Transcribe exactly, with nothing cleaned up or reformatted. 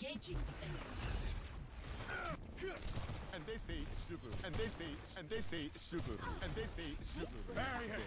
Engaging the enemy. And they say it's super. And they say, and they say it's super. And they say it's super. Barrier